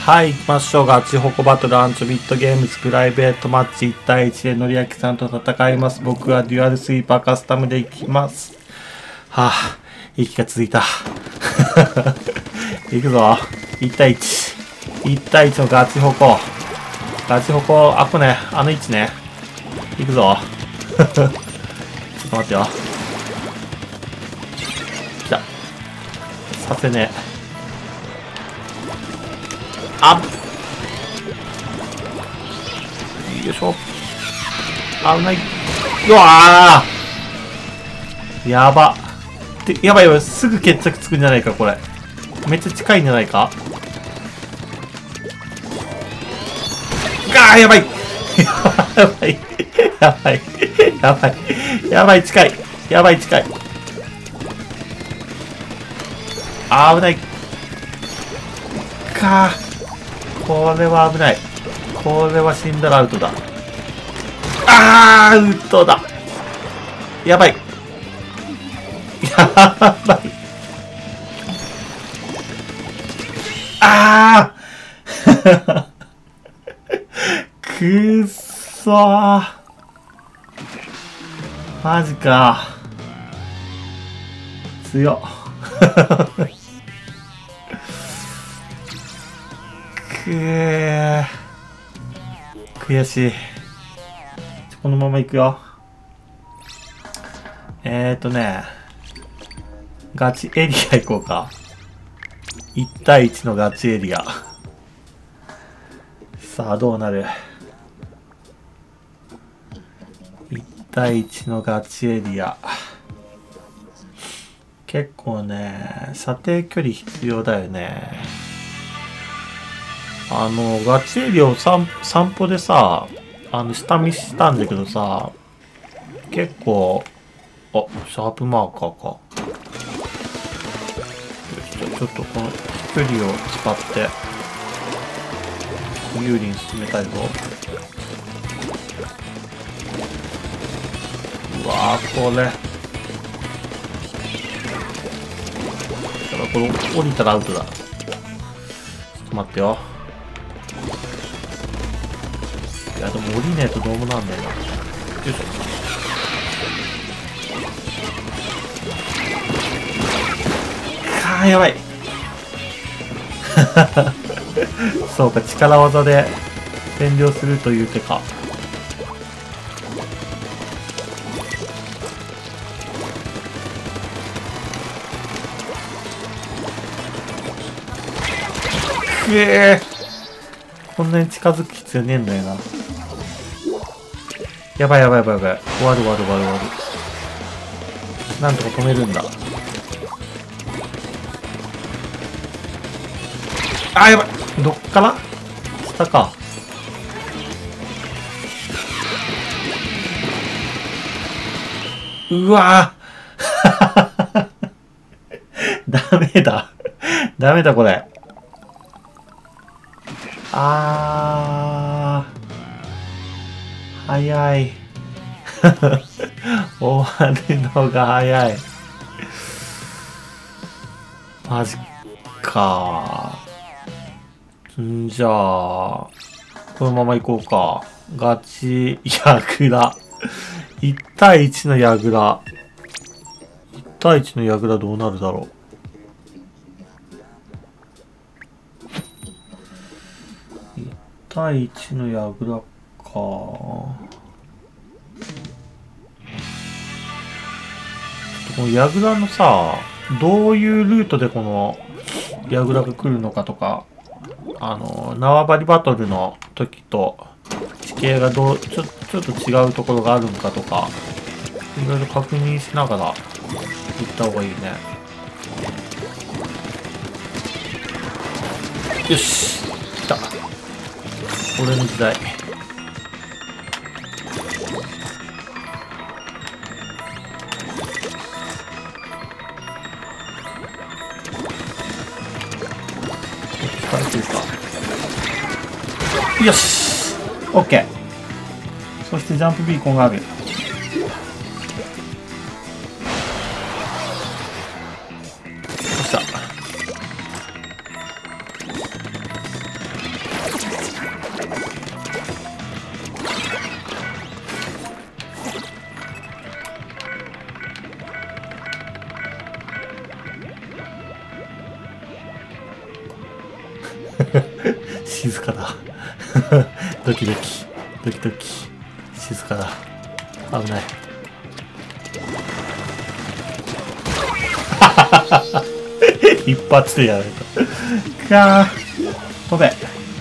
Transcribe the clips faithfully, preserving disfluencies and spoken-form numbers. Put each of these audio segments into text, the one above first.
はい、行きましょう。ガチホコバトルアンチョビットゲームズプライベートマッチいちたいいちでのりあきさんと戦います。僕はデュアルスイーパーカスタムで行きます。はぁ、息が続いた。行くぞ。いちたいいち。いちたいいちのガチホコ。ガチホコ、あ、これね、あの位置ね。行くぞ。ちょっと待ってよ。来た。させねえ。あっ、よいしょ。危ない。うわー、やばってやばいやばい、すぐ決着つくんじゃないかこれ。めっちゃ近いんじゃないか。あー、やばいやばいやばいやばいやばい、近いやばい、近い。あー、危ないかー。これは危ない。これは死んだらアウトだ。あー、アウトだ。やばい。やばい。あーくっそー。マジか。強っ。くー。悔しい。このまま行くよ。えーとね。ガチエリア行こうか。いちたいいちのガチエリア。さあ、どうなる？ いちたいいちのガチエリア。結構ね、射程距離必要だよね。あの、ガチエリアを散歩でさ、あの、下見したんだけどさ、結構、あ、シャープマーカーか。よし、じゃあちょっとこの距離を使って、有利に進めたいぞ。うわぁ、これ。だからこれ、降りたらアウトだ。ちょっと待ってよ。いや、でも降りねえとどうもなんねえな。よいしょ。あー、やばい。そうか、力技で占領するという手か。くえー、こんなに近づく必要ねえんだよな。やばいやばいやばいやばい。終わる終わる終わる終わる。なんとか止めるんだ。あー、やばい。どっから下か。うわーダメだ。ダメだこれ。あー。早い。終わるのが早い。マジかー。んじゃあ、このまま行こうか。ガチ、ヤグラ。いちたいいちのヤグラ。いちたいいちのヤグラどうなるだろう。いちたいいちのヤグラか。このヤグラのさ、どういうルートでこのヤグラが来るのかとか、あの、縄張りバトルの時と地形がどう、ちょ、ちょっと違うところがあるのかとか、いろいろ確認しながら行った方がいいね。よし、来た。俺の時代。よし !OK! そしてジャンプビーコンがある。よっしゃ。 静かだ。ドキドキ。ドキドキ。静かだ。危ない。一発でやられた。かー。飛べ。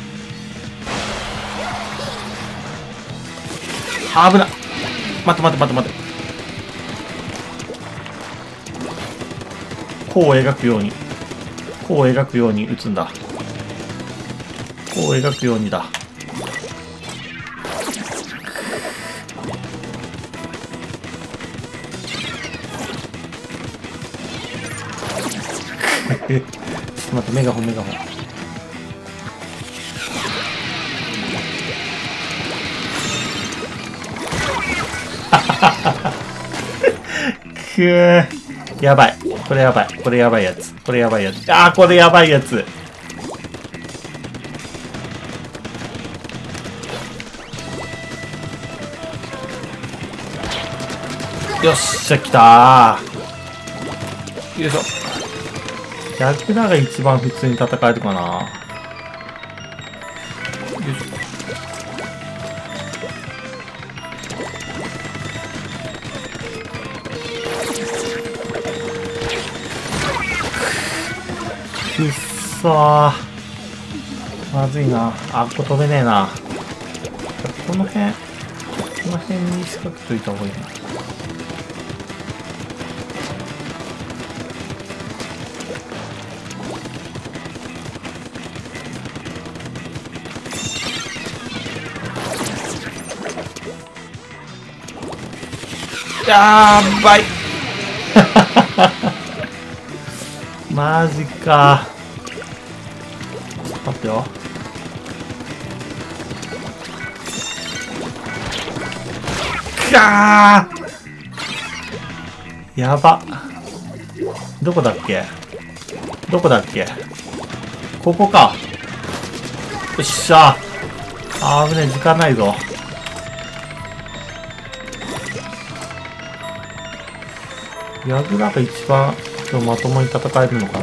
危な。待って待って待って待って。弧を描くように。弧を描くように打つんだ。弧を描くようにだ。ちょっと待って、メガホンメガホン。くー、やばい。これやばい。これやばいやつ。これやばいやつ。あー、これやばいやつ。よっしゃ、来たー。よいしょ。逆だが一番普通に戦えるかな。よいしょ。くっそー。まずいな。あ、ここ飛べねえな。この辺、この辺に仕掛けといた方がいいな。やーばいマジかー。待ってよ。かー、やば。どこだっけどこだっけここか。よっしゃ。あー、危ねえ、時間ないぞ。ヤグラが一番今日まともに戦えるのかな。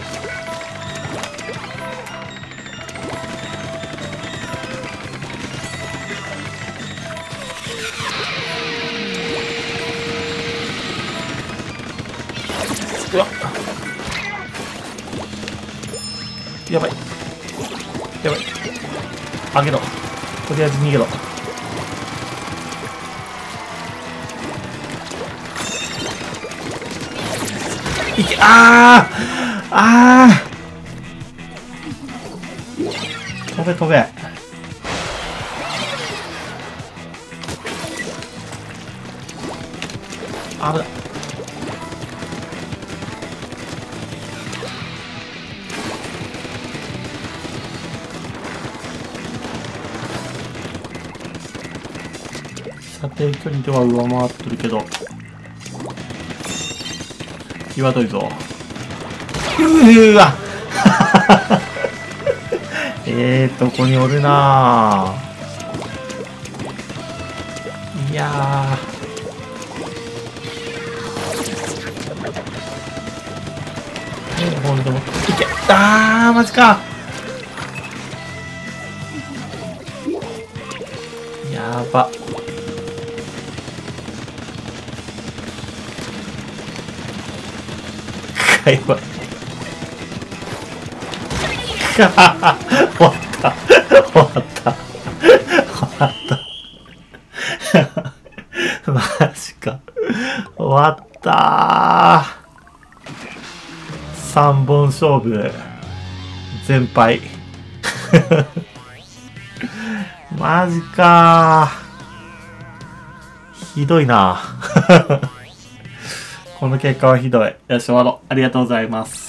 うわっ、やばいやばい。あげろ。とりあえず逃げろ。いけ、あーあー、飛べ飛べ。あぶな。射程距離では上回ってるけど際どいぞ。うーわえーとここにおるなー。いやー、ほんともいけ。あー、マジか。やば。やばい。終わった終わった終わったマジか。終わったー。さんぼん勝負全敗マジかー。ひどいなこの結果はひどい。よし、終わろう。ありがとうございます。